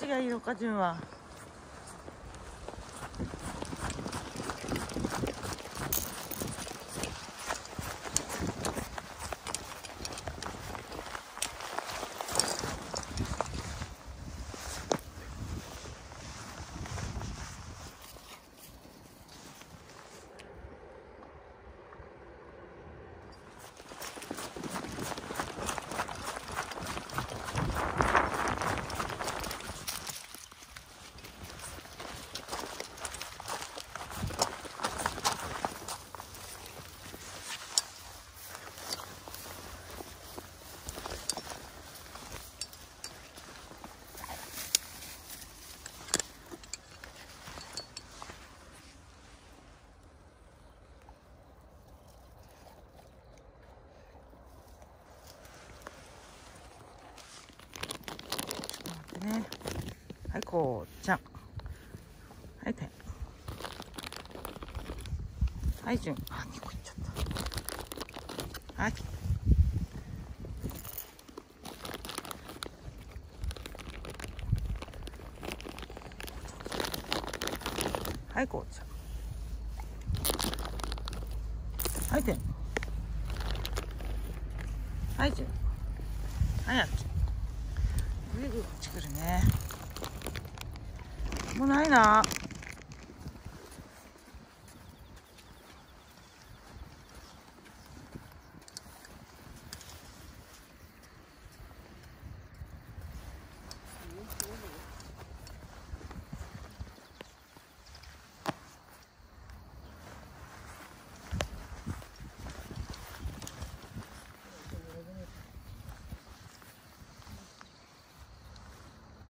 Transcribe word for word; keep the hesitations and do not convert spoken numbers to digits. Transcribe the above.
がいいのか、順は。ね、はい、こうちゃん、はい、てん、はい、じゅん、あ、にこいっちゃった、はい、はい、こうちゃん、はい、てん、はい、じゅん、はい、あき、ぐいぐいこっち来るね。もうないな。